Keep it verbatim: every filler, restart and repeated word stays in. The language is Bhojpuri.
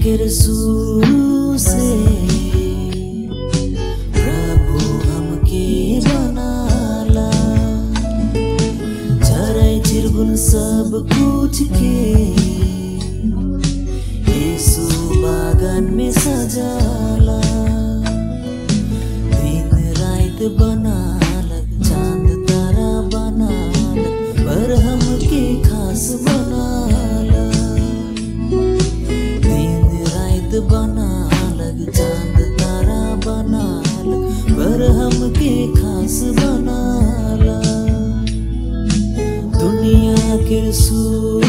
के शुरू से प्रभु हमके बनाला, चराई चिरगुन सब कुछ के यीशु बागान में सजाला। दिन रात बनालक, चांद तारा बनालक, पर हमके खास बनाला। दिन रात बनालक, चांद तारा बनालक, पर हमके खास बनाला। दुनिया के शुरू